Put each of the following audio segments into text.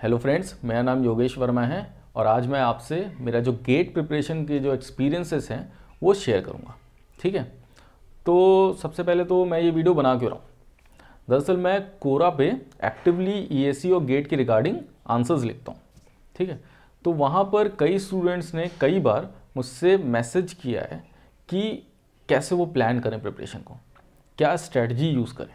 Hello friends, मेरा नाम योगेश वर्मा है और आज मैं आपसे मेरा जो गेट प्रिपरेशन के जो एक्सपीरियंसेस हैं वो शेयर करूंगा। ठीक है, तो सबसे पहले तो मैं ये वीडियो बना क्यों रहा हूँ। दरअसल मैं कोरा पे एक्टिवली ईएससी और गेट की रिगार्डिंग आंसर्स लिखता हूँ। ठीक है, तो वहाँ पर कई स्टूडेंट्स ने कई बार मुझसे मैसेज किया है कि कैसे वो प्लान करें प्रिपरेशन को, क्या स्ट्रेटजी यूज़ करें।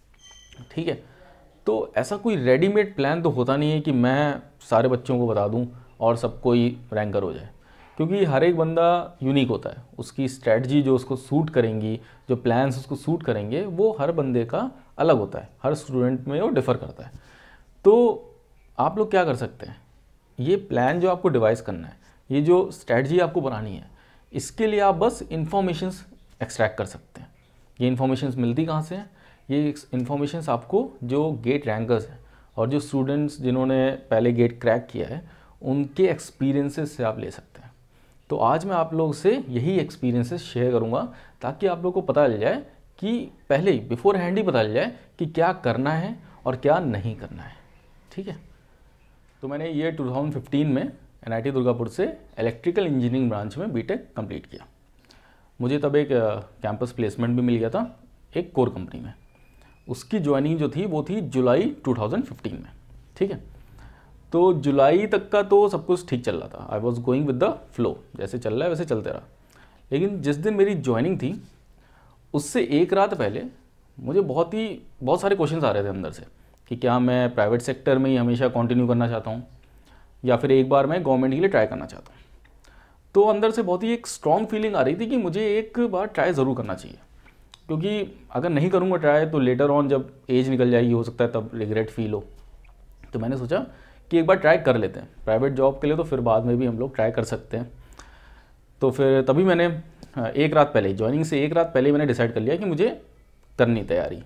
ठीक है, तो ऐसा कोई रेडीमेड प्लान तो होता नहीं है कि मैं सारे बच्चों को बता दूं और सबको ही रैंकर हो जाए, क्योंकि हर एक बंदा यूनिक होता है। उसकी स्ट्रैटेजी जो उसको सूट करेंगी, जो प्लान्स उसको सूट करेंगे, वो हर बंदे का अलग होता है, हर स्टूडेंट में वो डिफ़र करता है। तो आप लोग क्या कर सकते हैं, ये प्लान जो आपको डिवाइस करना है, ये जो स्ट्रैटेजी आपको बनानी है, इसके लिए आप बस इंफॉर्मेशंस एक्सट्रैक्ट कर सकते हैं। ये इंफॉर्मेशंस मिलती कहाँ से हैं? ये इंफॉर्मेशंस आपको जो गेट रैंकर्स हैं और जो स्टूडेंट्स जिन्होंने पहले गेट क्रैक किया है उनके एक्सपीरियंसेस से आप ले सकते हैं। तो आज मैं आप लोगों से यही एक्सपीरियंसेस शेयर करूंगा ताकि आप लोगों को पता चल जाए कि पहले ही बिफोर हैंड ही पता चल जाए कि क्या करना है और क्या नहीं करना है। ठीक है, तो मैंने ये 2015 में एनआईटी दुर्गापुर से इलेक्ट्रिकल इंजीनियरिंग ब्रांच में बीटेक कंप्लीट किया। मुझे तब एक कैंपस प्लेसमेंट भी मिल गया था एक कोर कंपनी में। उसकी ज्वाइनिंग जो थी वो थी जुलाई 2015 में। ठीक है, तो जुलाई तक का तो सब कुछ ठीक चल रहा था। I was going with the flow, जैसे चल रहा है वैसे चलते रहा। लेकिन जिस दिन मेरी ज्वाइनिंग थी उससे एक रात पहले मुझे बहुत सारे क्वेश्चंस आ रहे थे अंदर से कि क्या मैं प्राइवेट सेक्टर में ही हमेशा कंटिन्यू करना चाहता हूँ या फिर एक बार मैं गवर्नमेंट के लिए ट्राई करना चाहता हूँ। तो अंदर से बहुत ही एक स्ट्रॉन्ग फीलिंग आ रही थी कि मुझे एक बार ट्राई ज़रूर करना चाहिए, क्योंकि अगर नहीं करूँगा ट्राई तो लेटर ऑन जब एज निकल जाएगी हो सकता है तब रिग्रेट फील हो। तो मैंने सोचा कि एक बार ट्राई कर लेते हैं प्राइवेट जॉब के लिए, तो फिर बाद में भी हम लोग ट्राई कर सकते हैं। तो फिर तभी मैंने एक रात पहले, ज्वाइनिंग से एक रात पहले मैंने डिसाइड कर लिया कि मुझे करनी तैयारी,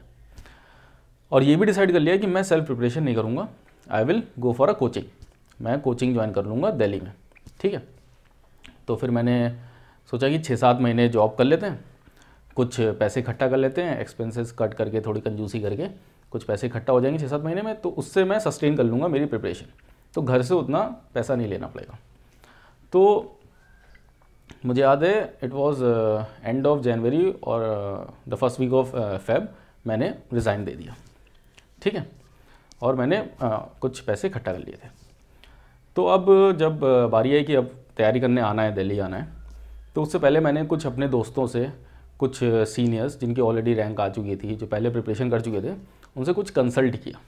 और ये भी डिसाइड कर लिया कि मैं सेल्फ प्रिपरेशन नहीं करूँगा, I will go for a coaching. मैं कोचिंग ज्वाइन कर लूँगा दिल्ली में। ठीक है, तो फिर मैंने सोचा कि 6-7 महीने जॉब कर लेते हैं, कुछ पैसे इकट्ठा कर लेते हैं, एक्सपेंसेस कट करके थोड़ी कंजूसी करके कुछ पैसे इकट्ठा हो जाएंगे 6-7 महीने में, तो उससे मैं सस्टेन कर लूँगा मेरी प्रिपरेशन। तो घर से उतना पैसा नहीं लेना पड़ेगा। तो मुझे याद है it was end of January और the first week of Feb मैंने रिज़ाइन दे दिया। ठीक है, और मैंने कुछ पैसे इकट्ठा कर लिए थे। तो अब जब बारी आई कि अब तैयारी करने आना है, दिल्ली आना है, तो उससे पहले मैंने कुछ अपने दोस्तों से, कुछ सीनियर्स जिनकी ऑलरेडी रैंक आ चुकी थी, जो पहले प्रिपरेशन कर चुके थे, उनसे कुछ कंसल्ट किया।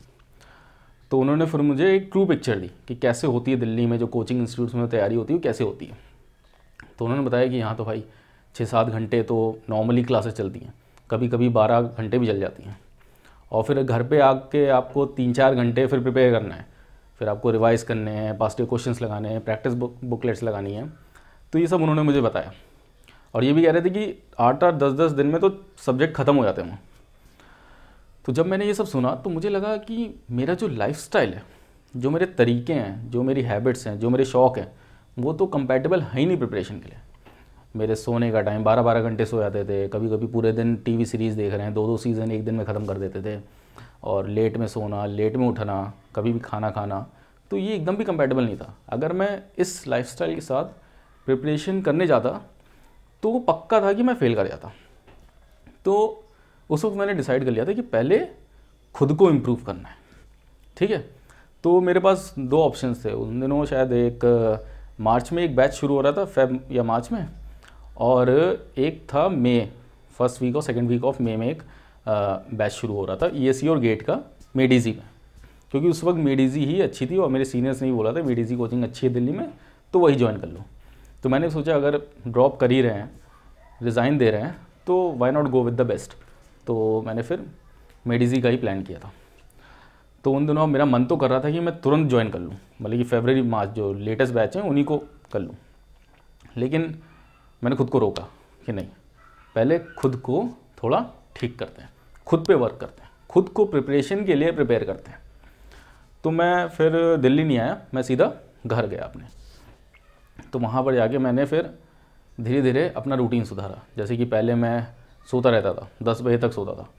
तो उन्होंने फिर मुझे एक ट्रू पिक्चर दी कि कैसे होती है दिल्ली में जो कोचिंग इंस्टीट्यूट्स में तैयारी होती है कैसे होती है। तो उन्होंने बताया कि यहाँ तो भाई 6-7 घंटे तो नॉर्मली क्लासेस चलती हैं, कभी कभी 12 घंटे भी चल जाती हैं, और फिर घर पे आके आपको 3-4 घंटे फिर प्रिपेयर करना है, फिर आपको रिवाइज़ करने हैं, पास्ट ईयर क्वेश्चंस लगाने हैं, प्रैक्टिस बुकलेट्स लगानी है। तो ये सब उन्होंने मुझे बताया, और ये भी कह रहे थे कि 8-8, 10-10 दिन में तो सब्जेक्ट ख़त्म हो जाते हैं। तो जब मैंने ये सब सुना तो मुझे लगा कि मेरा जो लाइफस्टाइल है, जो मेरे तरीके हैं, जो मेरी हैबिट्स हैं, जो मेरे शौक़ हैं, वो तो कंपैटिबल है ही नहीं प्रिपरेशन के लिए। मेरे सोने का टाइम 12-12 घंटे सो जाते थे, कभी कभी पूरे दिन टीवी सीरीज़ देख रहे हैं, 2-2 सीज़न एक दिन में ख़त्म कर देते थे, और लेट में सोना, लेट में उठना, कभी भी खाना खाना, तो ये एकदम भी कंपैटिबल नहीं था। अगर मैं इस लाइफस्टाइल के साथ प्रिपरेशन करने जाता तो वो पक्का था कि मैं फेल कर जाता। तो उस वक्त मैंने डिसाइड कर लिया था कि पहले खुद को इम्प्रूव करना है। ठीक है, तो मेरे पास 2 ऑप्शंस थे उन दिनों। शायद एक मार्च में एक बैच शुरू हो रहा था, फेब या मार्च में, और एक था मई, फर्स्ट वीक और सेकंड वीक ऑफ मई में एक बैच शुरू हो रहा था ईएससी और गेट का मेडीजी में, क्योंकि उस वक्त मेडीजी ही अच्छी थी और मेरे सीनियर्स ने भी बोला था मेडीजी कोचिंग अच्छी है दिल्ली में, तो वही ज्वाइन कर लो। तो मैंने सोचा अगर ड्रॉप कर ही रहे हैं, रिज़ाइन दे रहे हैं, तो why not go with the best. तो मैंने फिर मेडीजी का ही प्लान किया था। तो उन दिनों मेरा मन तो कर रहा था कि मैं तुरंत ज्वाइन कर लूँ, मतलब कि फरवरी मार्च जो लेटेस्ट बैच हैं उन्हीं को कर लूँ। लेकिन मैंने खुद को रोका कि नहीं, पहले खुद को थोड़ा ठीक करते हैं, खुद पे वर्क करते हैं, खुद को प्रिपरेशन के लिए प्रिपेयर करते हैं। तो मैं फिर दिल्ली नहीं आया, मैं सीधा घर गया अपने। तो वहाँ पर जाके मैंने फिर धीरे धीरे अपना रूटीन सुधारा। जैसे कि पहले मैं सोता रहता था, 10 बजे तक सोता था,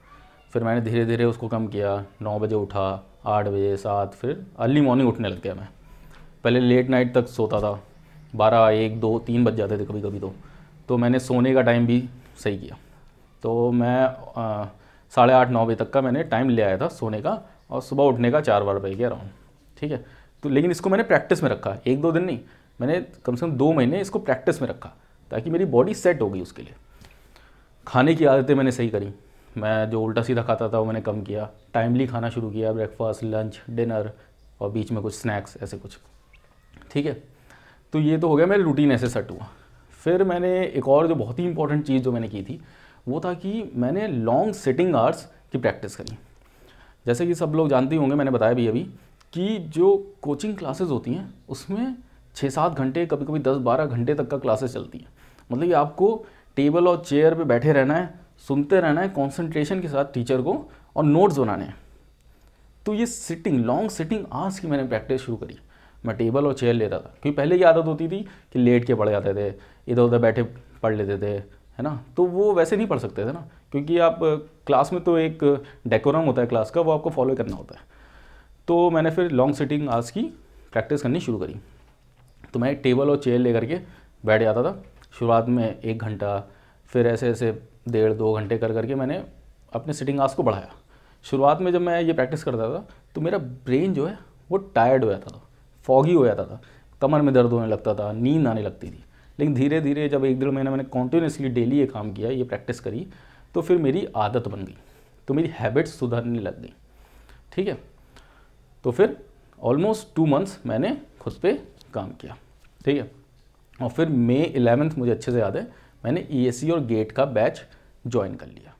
फिर मैंने धीरे धीरे उसको कम किया, 9 बजे उठा, 8 बजे, 7, फिर अर्ली मॉर्निंग उठने लग गया मैं। पहले लेट नाइट तक सोता था, 12, 1, 2, 3 बज जाते थे कभी कभी तो मैंने सोने का टाइम भी सही किया। तो मैं 8:30, 9 बजे तक का मैंने टाइम ले आया था सोने का, और सुबह उठने का 4 बार बज गया अराउंड, ठीक है। तो लेकिन इसको मैंने प्रैक्टिस में रखा, 1-2 दिन नहीं, मैंने कम से कम 2 महीने इसको प्रैक्टिस में रखा, ताकि मेरी बॉडी सेट हो गई उसके लिए। खाने की आदतें मैंने सही करी, मैं जो उल्टा सीधा खाता था वो मैंने कम किया, टाइमली खाना शुरू किया, ब्रेकफास्ट, लंच, डिनर और बीच में कुछ स्नैक्स, ऐसे कुछ, ठीक है। तो ये तो हो गया, मेरा रूटीन ऐसे सेट हुआ। फिर मैंने एक और जो बहुत ही इंपॉर्टेंट चीज़ जो मैंने की थी वो था कि मैंने लॉन्ग सिटिंग आवर्स की प्रैक्टिस करी। जैसे कि सब लोग जानते होंगे, मैंने बताया भी अभी, कि जो कोचिंग क्लासेस होती हैं उसमें 6-7 घंटे, कभी कभी 10-12 घंटे तक का क्लासेस चलती हैं। मतलब कि आपको टेबल और चेयर पे बैठे रहना है, सुनते रहना है कॉन्सेंट्रेशन के साथ टीचर को, और नोट्स बनाने हैं। तो ये सिटिंग, लॉन्ग सिटिंग आवर्स की मैंने प्रैक्टिस शुरू करी। मैं टेबल और चेयर लेता था, क्योंकि पहले की आदत होती थी कि लेट के पढ़ जाते थे, इधर उधर बैठे पढ़ लेते थे, है ना। तो वो वैसे नहीं पढ़ सकते थे ना, क्योंकि आप क्लास में तो एक डेकोरम होता है क्लास का, वो आपको फॉलो करना होता है। तो मैंने फिर लॉन्ग सिटिंग आवर्स की प्रैक्टिस करनी शुरू करी। तो मैं टेबल और चेयर लेकर के बैठ जाता था। शुरुआत में 1 घंटा, फिर ऐसे ऐसे 1.5-2 घंटे कर करके मैंने अपने सिटिंग आवर्स को बढ़ाया। शुरुआत में जब मैं ये प्रैक्टिस करता था तो मेरा ब्रेन जो है वो टायर्ड हो जाता था, फॉगी हो जाता था, कमर में दर्द होने लगता था, नींद आने लगती थी। लेकिन धीरे धीरे जब 1-1.5 महीना मैंने कॉन्टिन्यूसली डेली ये काम किया, ये प्रैक्टिस करी, तो फिर मेरी आदत बन गई, तो मेरी हैबिट्स सुधरने लग गई, ठीक है। तो फिर ऑलमोस्ट 2 मंथ्स मैंने खुद पे काम किया, ठीक है। और फिर May 11 मुझे अच्छे से याद है, मैंने ESE और गेट का बैच ज्वाइन कर लिया।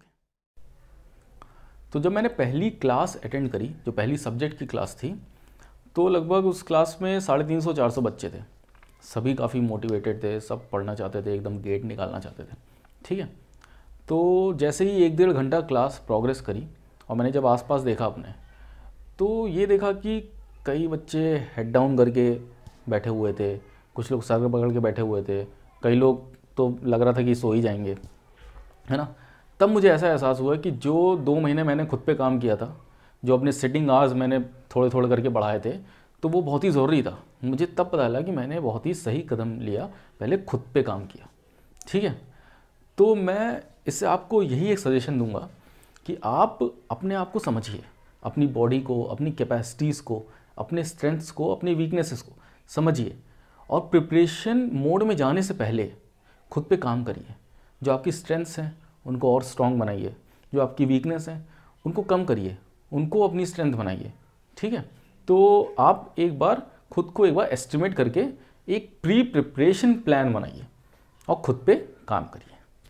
तो जब मैंने पहली क्लास अटेंड करी, जो पहली सब्जेक्ट की क्लास थी, तो लगभग उस क्लास में 350-400 बच्चे थे। सभी काफ़ी मोटिवेटेड थे, सब पढ़ना चाहते थे, एकदम गेट निकालना चाहते थे, ठीक है। तो जैसे ही 1-1.5 घंटा क्लास प्रोग्रेस करी, और मैंने जब आसपास देखा अपने, तो ये देखा कि कई बच्चे हेड डाउन करके बैठे हुए थे, कुछ लोग सर पकड़ के बैठे हुए थे, कई लोग तो लग रहा था कि सो ही जाएंगे, है ना। तब मुझे ऐसा एहसास हुआ कि जो 2 महीने मैंने खुद पे काम किया था, जो अपने सिटिंग आवर्स मैंने थोड़े थोड़े करके बढ़ाए थे, तो वो बहुत ही ज़रूरी था। मुझे तब पता चला कि मैंने बहुत ही सही कदम लिया, पहले खुद पे काम किया, ठीक है। तो मैं इससे आपको यही एक सजेशन दूंगा कि आप अपने आप को समझिए, अपनी बॉडी को, अपनी कैपेसिटीज़ को, अपने स्ट्रेंथ्स को, अपनी वीकनेसेस को समझिए, और प्रिपरेशन मोड में जाने से पहले खुद पे काम करिए। जो आपकी स्ट्रेंथ्स हैं उनको और स्ट्रॉन्ग बनाइए, जो आपकी वीकनेस हैं उनको कम करिए, उनको अपनी स्ट्रेंथ बनाइए, ठीक है। तो आप एक बार खुद को एक बार एस्टिमेट करके एक प्री प्रिपरेशन प्लान बनाइए और खुद पे काम करिए।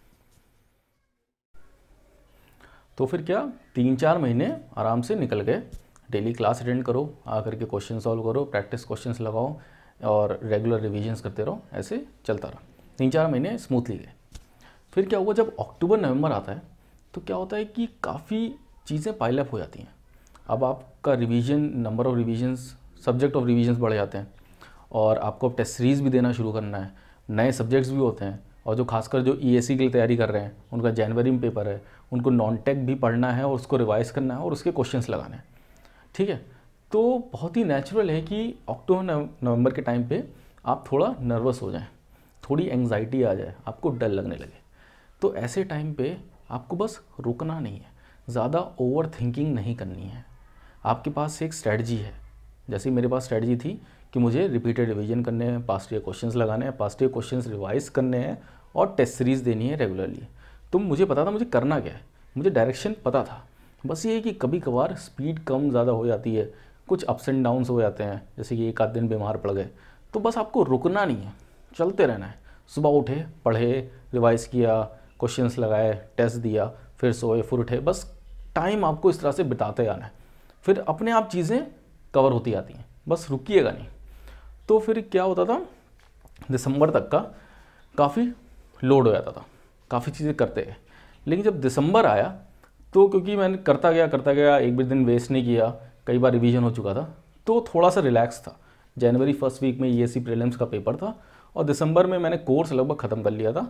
तो फिर क्या, 3-4 महीने आराम से निकल गए। डेली क्लास अटेंड करो, आकर के क्वेश्चन सॉल्व करो, प्रैक्टिस क्वेश्चंस लगाओ और रेगुलर रिवीजन्स करते रहो, ऐसे चलता रहा। 3-4 महीने स्मूथली गए। फिर क्या हुआ, जब अक्टूबर नवंबर आता है तो क्या होता है कि काफ़ी चीज़ें पाइलअप हो जाती हैं। अब आपका revision, number of revisions, subject of revisions बढ़ जाते हैं, और आपको अब टेस्ट सीरीज़ भी देना शुरू करना है, नए सब्जेक्ट्स भी होते हैं, और जो खासकर जो ESE के लिए तैयारी कर रहे हैं उनका जनवरी में पेपर है, उनको नॉन टेक भी पढ़ना है और उसको रिवाइज करना है और उसके क्वेश्चंस लगाने हैं, ठीक है। तो बहुत ही नेचुरल है कि अक्टूबर नवंबर के टाइम पे आप थोड़ा नर्वस हो जाएं, थोड़ी एंग्जाइटी आ जाए, आपको डर लगने लगे। तो ऐसे टाइम पे आपको बस रुकना नहीं है, ज़्यादा ओवर थिंकिंग नहीं करनी है। आपके पास एक स्ट्रेटजी है, जैसे मेरे पास स्ट्रेटजी थी कि मुझे रिपीटेड रिवीजन करने हैं, पास्ट ईयर क्वेश्चंस लगाने हैं, पास्ट ईयर क्वेश्चंस रिवाइज करने हैं और टेस्ट सीरीज़ देनी है रेगुलरली। तो मुझे पता था मुझे करना क्या है, मुझे डायरेक्शन पता था। बस ये है कि कभी कभार स्पीड कम ज़्यादा हो जाती है, कुछ अप्स एंड डाउन्स हो जाते हैं, जैसे कि 1 आध दिन बीमार पड़ गए, तो बस आपको रुकना नहीं है, चलते रहना है। सुबह उठे, पढ़े, रिवाइज़ किया, क्वेश्चंस लगाए, टेस्ट दिया, फिर सोए, फिर उठे, बस टाइम आपको इस तरह से बिताते आना है। फिर अपने आप चीज़ें कवर होती आती हैं, बस रुकिएगा नहीं। तो फिर क्या होता था, दिसंबर तक का काफ़ी लोड हो जाता था, काफ़ी चीज़ें करते गए। लेकिन जब दिसंबर आया तो क्योंकि मैंने करता गया, एक भी दिन वेस्ट नहीं किया, कई बार रिवीजन हो चुका था, तो थोड़ा सा रिलैक्स था। जनवरी फर्स्ट वीक में ESE प्रीलिम्स का पेपर था और दिसंबर में मैंने कोर्स लगभग ख़त्म कर लिया था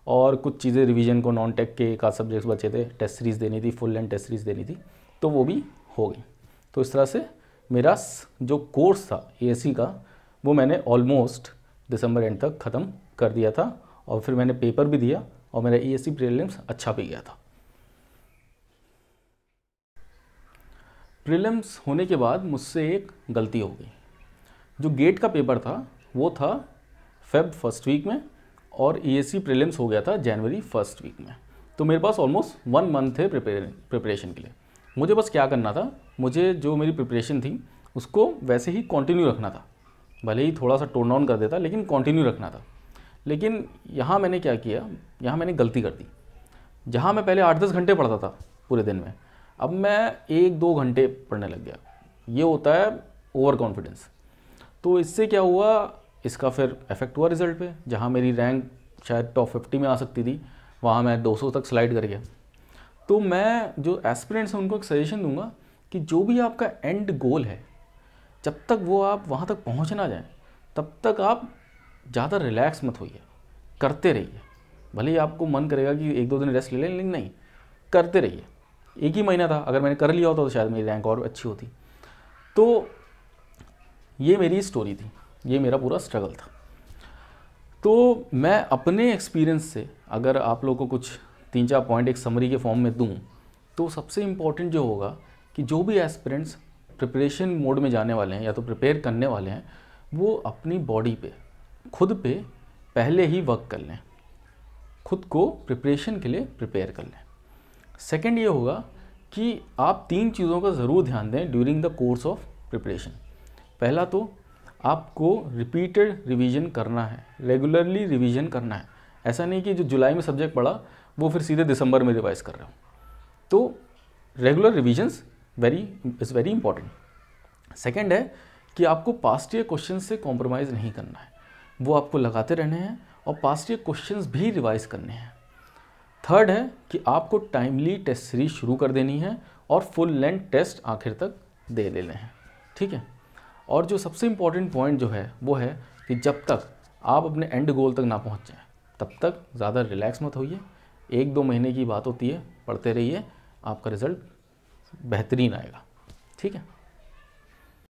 और कुछ चीज़ें रिवीजन को नॉन टेक के एक आध सब्जेक्ट्स बचे थे, टेस्ट सीरीज़ देनी थी, फुल एंड टेस्ट सीरीज़ देनी थी, तो वो भी हो गई। तो इस तरह से मेरा जो कोर्स था एएससी का वो मैंने ऑलमोस्ट दिसंबर एंड तक ख़त्म कर दिया था, और फिर मैंने पेपर भी दिया और मेरा एएससी प्रीलिम्स अच्छा भी गया था। प्रीलिम्स होने के बाद मुझसे एक गलती हो गई। जो गेट का पेपर था वो था फेब फर्स्ट वीक में, और एएससी प्रीलिम्स हो गया था जनवरी फर्स्ट वीक में। तो मेरे पास ऑलमोस्ट 1 मंथ थे प्रिपरेशन के लिए। मुझे बस क्या करना था, मुझे जो मेरी प्रिपरेशन थी उसको वैसे ही कंटिन्यू रखना था, भले ही थोड़ा सा टोन डाउन कर देता, लेकिन कंटिन्यू रखना था। लेकिन यहाँ मैंने क्या किया, यहाँ मैंने गलती कर दी। जहाँ मैं पहले 8-10 घंटे पढ़ता था पूरे दिन में, अब मैं 1-2 घंटे पढ़ने लग गया। ये होता है ओवर कॉन्फिडेंस। तो इससे क्या हुआ, इसका फिर इफेक्ट हुआ रिज़ल्ट पे। जहाँ मेरी रैंक शायद टॉप 50 में आ सकती थी, वहाँ मैं 200 तक स्लाइड कर गया। तो मैं जो एस्पिरेंट्स हैं उनको एक सजेशन दूंगा कि जो भी आपका एंड गोल है, जब तक वो आप वहाँ तक पहुँच ना जाएं, तब तक आप ज़्यादा रिलैक्स मत होइए, करते रहिए। भले ही आपको मन करेगा कि 1-2 दिन रेस्ट ले लें, लेकिन नहीं, करते रहिए। 1 ही महीना था, अगर मैंने कर लिया होता तो शायद मेरी रैंक और अच्छी होती। तो ये मेरी स्टोरी थी, ये मेरा पूरा स्ट्रगल था। तो मैं अपने एक्सपीरियंस से अगर आप लोगों को कुछ 3-4 पॉइंट एक समरी के फॉर्म में दूं, तो सबसे इम्पॉर्टेंट जो होगा कि जो भी एस्पिरेंट्स प्रिपरेशन मोड में जाने वाले हैं या तो प्रिपेयर करने वाले हैं, वो अपनी बॉडी पे, खुद पे पहले ही वर्क कर लें, खुद को प्रिपरेशन के लिए प्रिपेयर कर लें। सेकंड ये होगा कि आप 3 चीज़ों का ज़रूर ध्यान दें during the course of preparation. पहला तो आपको रिपीटेड रिवीजन करना है, रेगुलरली रिवीजन करना है। ऐसा नहीं कि जो जुलाई में सब्जेक्ट पढ़ा वो फिर सीधे दिसंबर में रिवाइज कर रहे हो। तो regular revisions is very important. Second है कि आपको पास्ट ईयर क्वेश्चन से कॉम्प्रोमाइज़ नहीं करना है, वो आपको लगाते रहने हैं और पास्ट ईयर क्वेश्चंस भी रिवाइज करने हैं। थर्ड है कि आपको टाइमली टेस्ट सीरीज शुरू कर देनी है और फुल लेंथ टेस्ट आखिर तक दे लेने हैं, ठीक है। और जो सबसे इम्पॉर्टेंट पॉइंट जो है वो है कि जब तक आप अपने एंड गोल तक ना पहुंच जाएं, तब तक ज़्यादा रिलैक्स मत होइए। 1-2 महीने की बात होती है, पढ़ते रहिए, आपका रिज़ल्ट बेहतरीन आएगा, ठीक है।